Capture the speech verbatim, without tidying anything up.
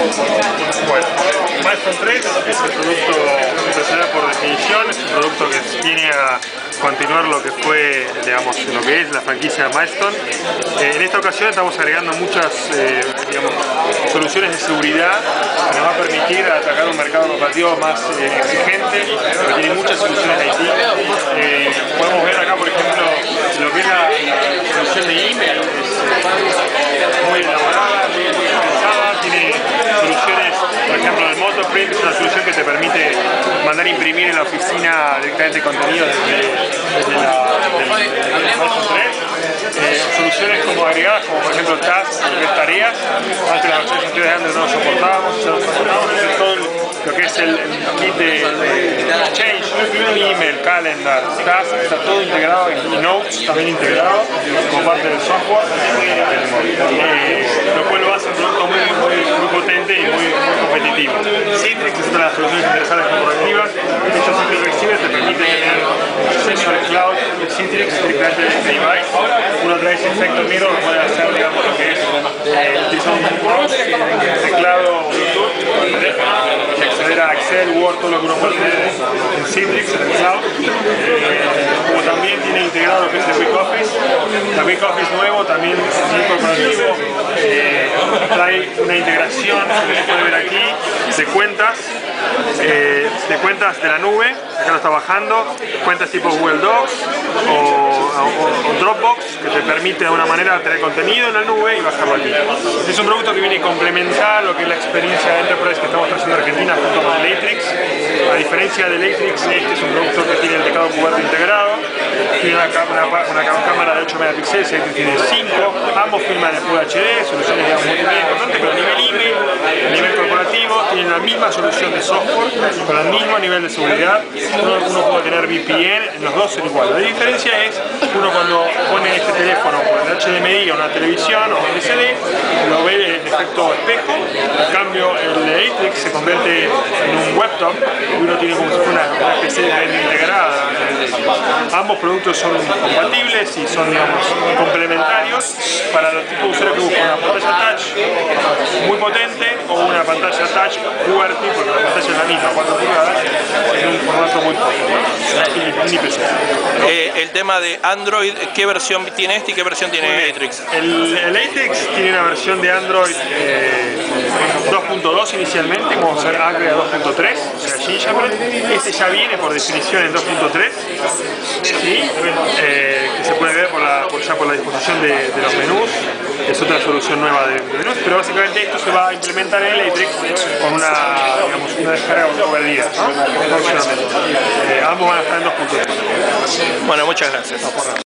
Bueno, Milestone tres es el producto empresarial por definición, es un producto que viene a continuar lo que fue, digamos, lo que es la franquicia Milestone. Eh, en esta ocasión estamos agregando muchas eh, digamos, soluciones de seguridad que nos va a permitir atacar un mercado corporativo más eh, exigente, que tiene muchas soluciones de I T. Eh, podemos ver acá, por ejemplo, lo que es la, la solución de email, es muy elaborada, muy, muy pensada, tiene soluciones, por ejemplo, el Motoprint es una solución que te permite mandar a imprimir en la oficina directamente contenido desde, desde la Milestone tres. Eh, soluciones como agregadas, como por ejemplo Tasks, que es tareas, antes las versiones anteriores de Android no lo soportábamos, ya lo soportamos, es todo lo que es el, el kit de, de Change, email, calendar, Tasks, está todo integrado, y Notes también integrado como parte del software, eh, lo cual lo hace un producto muy, muy, muy potente y muy, muy competitivo. Citrix es otra de las soluciones interesantes corporativas. Estos Citrix Receiver te permiten tener acceso al cloud de Citrix directamente desde el device. Uno trae ese efecto mirror, lo puede hacer, digamos, lo que es eh, utilizar un mouse, un teclado Bluetooth, un teléfono, y acceder a Excel, Word, todo lo que uno puede tener en Citrix, en el cloud. Eh, como también tiene integrado lo que es el Quick Office. El Quick Office nuevo, también muy corporativo, eh, trae una integración, como se puede ver aquí, de cuentas, eh, de cuentas de la nube, acá lo está bajando, cuentas tipo Google Docs o, o, o Dropbox, que te permite de una manera tener contenido en la nube y bajarlo aquí. Es un producto que viene a complementar lo que es la experiencia de Enterprise que estamos trayendo a Argentina junto con Latrix. A diferencia de Latrix, este es un producto que tiene el teclado cubierto integrado, tiene una, una, una cámara de ocho megapíxeles, este tiene cinco, ambos filman en Full H D, soluciones digamos, multimedia importantes, pero a nivel email, a nivel corporativo, tienen la misma solución de software, con el mismo nivel de seguridad. Uno, uno puede tener V P N, los dos son iguales. La diferencia es, uno cuando pone este teléfono por el H D M I a una televisión o L C D, lo ve en efecto espejo, en cambio el Latrix se convierte en un webtop y uno tiene como si fuera una, una especie de lente integrada. Ambos productos son compatibles y son, digamos, complementarios para los tipos de usuarios que buscan una pantalla touch muy potente o una pantalla touch QWERTY, porque la pantalla es la misma, cuatro pulgadas, en un formato muy corto, ¿no? Mini P C. Eh, el tema de Android, ¿qué versión tiene este y qué versión tiene Latrix? El, el Latrix tiene una versión de Android eh, dos punto dos inicialmente, como vamos a ver Acre a dos punto tres, o sea, Gingerbread. Este ya viene por definición en dos punto tres, ¿sí? eh, que se puede ver por la, por, ya por la disposición de, de los menús. Es otra solución nueva de, de menús, pero básicamente esto se va a implementar en el Latrix con una, digamos, una descarga autoperdida, ¿no? Eh, ambos van a estar en dos punto tres. Bueno, muchas gracias.